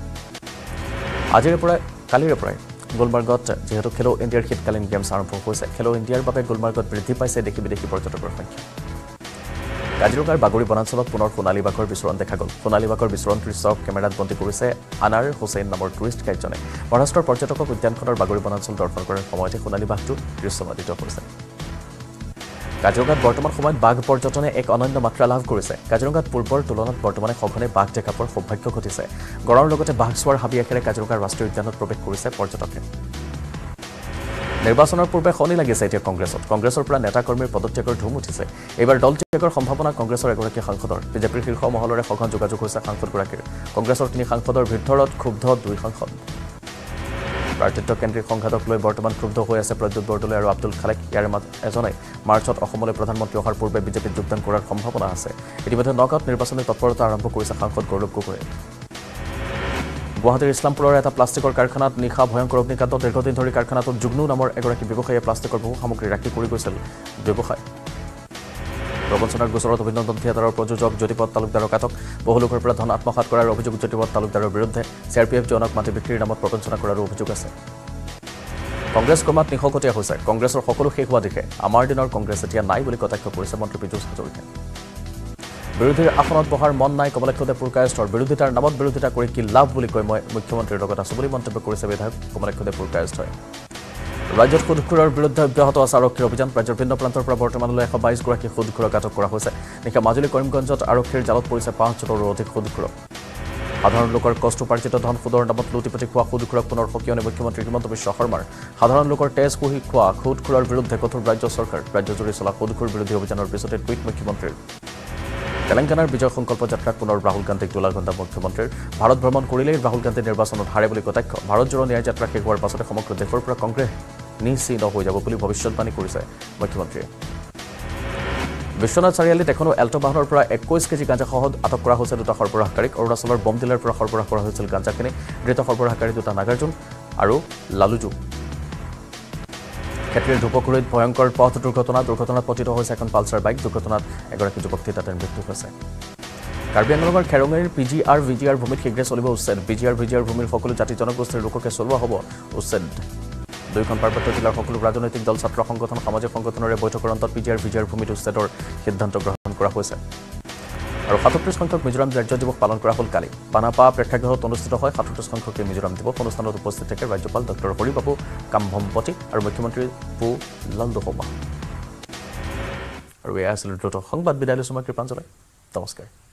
কালিৰে পৰাই গুলমাৰ্গত যিহেতু খেলো ইণ্ডিয়াৰ শীতকালীন গেমছ আৰম্ভ হৈছে খেলো ইণ্ডিয়াৰ বাবে গুলমাৰ্গত বৃদ্ধি পাইছে দেশী বিদেশী পৰ্যটকৰ সংখ্যা কাজিৰঙাৰ বাগৰি বনাঞ্চলত পুনৰ সোণালী বাঘৰ বিচৰণ দেখা গ'ল সোণালী বাঘৰ বিচৰণ দৃশ্য কেমেৰাত বন্দী কৰিছে আনাৰ হুছেইন নামৰ টুৰিষ্ট গাইডজনে মহাৰাষ্ট্ৰৰ পৰ্যটকক উদ্যানখনৰ বাগৰি বনাঞ্চল দৰ্শন কৰাৰ সময়তে সোণালী বাঘটো দৃশ্যমাদিত হৈছে কাজিৰঙাত বৰ্তমান সময়ত বাঘ পৰ্যটনে এক অনন্য মাত্ৰা লাভ কৰিছে কাজিৰঙাত পূৰ্বৰ তুলনাত বৰ্তমানে সঘনে বাঘ দেখা পোৱাৰ সৌভাগ্য ঘটিছে গড়ৰ লগতে বাঘ চোৱাৰ হাবি আখেৰে কাজিৰঙাৰ ৰাষ্ট্ৰীয় উদ্যানত প্ৰৱেশ কৰিছে পৰ্যটকে নিৰ্বাচনৰ পূৰ্বে শনি লাগিছে এতিয়া কংগ্ৰেছৰ পৰা নেতা কৰ্মীৰ পদত্যাগৰ ধুম উঠিছে এইবাৰ দল ত্যাগৰ সম্ভাৱনা কংগ্ৰেছৰ এগৰাকী সাংসদৰ বিজেপিৰ শীৰ্ষ মহলৰে সঘন যোগাযোগ হৈছে সাংসদগৰাকীৰ কংগ্ৰেছৰ 3 সাংসদৰ ভিতৰত ক্ষুব্ধ 2 সাংসদ প্ৰাৰ্থিত্ব কেন্দ্ৰিক সংঘাতক লৈ বৰ্তমান ক্ষুব্ধ হৈ আছে প্ৰদ্যুৎ বৰদলৈ আৰু আব্দুল খালেক ইয়াৰ এজনে মাৰ্চত অসমলৈ প্ৰধানমন্ত্ৰী অহাৰ পূৰ্বে বিজেপিত যোগদান কৰাৰ সম্ভাৱনা আছে ইতিমধ্যে নগাঁৱত নিৰ্বাচনী তৎপৰতা আৰম্ভ কৰিছে সাংসদ গৌৰৱ গগৈয়ে গুৱাহাটীৰ ইছলামপুৰৰ এটা প্লাষ্টিকৰ কাৰখানাত নিশা ভয়ংকৰ অগ্নিকাণ্ড দীৰ্ঘদিন ধৰি কাৰখানাটোত জুগনু নামৰ এগৰাকী ব্যৱসায়ীয়ে প্লাষ্টিকৰ বহু সামগ্ৰী ৰাখি কৰি গৈছিল ব্যৱসায় প্ৰবঞ্চনাৰ গোচৰত অভিনন্দন থিয়েটাৰৰ প্ৰযোজক জ্যোতিপদ তালুকদাৰক আটক বহু লোকৰ পৰা ধন আত্মসাৎ কৰাৰ অভিযোগ জ্যোতিপদ তালুকদাৰৰ বিৰুদ্ধে চিআৰপিএফ জনক মাটি বিক্ৰীৰ নামত প্ৰবঞ্চনা কৰাৰো অভিযোগ আছে কংগ্ৰেছ ক্ৰমাৎ নিশকতীয়া হৈছে কংগ্ৰেছৰ সকলো শেষ হোৱা দিশে আমাৰ দিনৰ কংগ্ৰেছ এতিয়া নাই বুলি কটাক্ষ কৰিছে মন্ত্ৰী পীযুষ হাজৰিকাই বিৰোধীৰ আসনত বহাৰ মন নাই কমলাক্ষদেৱ পুৰকায়স্থৰ বিৰোধিতাৰ নামত বিৰোধিতা কৰি কি লাভ বুলি কৈ মই মুখ্যমন্ত্ৰীৰ লগত আছো বুলি মন্তব্য কৰিছে বিধায়ক কমলাক্ষদেৱ পুৰকায়স্থই ৰাজ্যত সুদখোৰৰ বিৰুদ্ধে অব্যাহত আছে আৰক্ষীৰ অভিযান ৰাজ্যৰ ভিন্ন প্ৰান্তৰ পৰা বৰ্তমানলৈ 122 গৰাকী সুদখোৰক আটক কৰা হৈছে নিশা মাজুলী কৰিমগঞ্জত আৰক্ষীৰ জালত পৰিছে 5জনৰো অধিক সুদখোৰক সাধাৰণ লোকৰ কষ্টোপাৰ্জিত ধন সুদৰ নামত লুটিপুটি খোৱা সুদখোৰক পুনৰ সকিয়নি মুখ্যমন্ত্ৰী হিমন্ত বিশ্ব শৰ্মাৰ সাধাৰণ লোকৰ তেজ কুহি খোৱা সুদখোৰৰ বিৰুদ্ধে কঠোৰ ৰাজ্য চৰকাৰ ৰাজ্যজুৰি চলা সুদখোৰ বিৰোধী অভিযানৰ পিছতে টুইট মুখ্যমন্ত্ৰীৰ তেলেংগানাৰ বিজয় সংকল্প যাত্ৰাত পুনৰ ৰাহুল গান্ধীক তোলাঘণ্টা মুখ্যমন্ত্ৰীৰ ভাৰত ভ্ৰমণ কৰিলেই ৰাহুল গান্ধী নিৰ্বাচনত হাৰে বুলি কটাক্ষ ভাৰত জোড়ো ন্যায় যাত্ৰা শেষ হোৱাৰ পাছতে সমগ্ৰ দেশৰ পৰা কংগ্ৰেছ নিশ্চিহ্ন হৈ যাব বুলি ভৱিষ্যৎবাণী কৰিছে মুখ্যমন্ত্ৰীয়ে বিশ্বনাথ চাৰিআলিত এখনো এল্টো বাহনৰ পৰা 21 কেজি গাঁজাসহ আটক কৰা হৈছে দুটা সৰবৰাহকাৰীক অৰুণাচলৰ বমদিলাৰ পৰা সৰবৰাহ কৰা হৈছিল গাঁজাখিনি ধৃত সৰবৰাহকাৰী দুটা নাগাৰ্জুন আৰু লালুজু ক্ষেত্ৰীৰ ধুপগুৰিত ভয়ংকৰ পথ দুৰ্ঘটনাত পতিত হৈছে এখন পালচাৰ বাইক দুৰ্ঘটনাত এগৰাকী যুৱক তাতে মৃত্যু হৈছে কাৰ্বি আংলঙৰ খেৰঙেৰ পিজিআৰ ভিজিআৰ ভূমিত শীঘ্ৰে চলিব উচ্ছেদ পিজিআৰ ভিজিআৰ ভূমিৰ সকলো জাতি জনগোষ্ঠীৰ লোককে চলোৱা হ'ব উচ্ছেদ দুইখন পাৰ্বত্য জিলাৰ সকলো ৰাজনৈতিক দল ছাত্ৰ সংগঠন সামাজিক সংগঠনৰে বৈঠকৰ অন্তত পিজিআৰ ভিজিআৰ ভূমিত উচ্ছেদৰ সিদ্ধান্ত গ্ৰহণ কৰা হৈছে আৰু 37 সংখ্যক মিজোৰাম ৰাজ্য দিৱস পালন কৰা হ'ল কালি পানাপা প্ৰেক্ষাগৃহত অনুষ্ঠিত হয় 37 সংখ্যক মিজোৰাম দিৱস অনুষ্ঠানত উপস্থিত থাকে ৰাজ্যপাল ডক্টৰ হৰিবাবু কামভম্পতি আৰু মুখ্যমন্ত্ৰী পু লালদুহমা আৰু এয়া আছিল দ্ৰুত সংবাদ বিদায় লৈছো মই কৃপাঞ্জলি নমস্কাৰ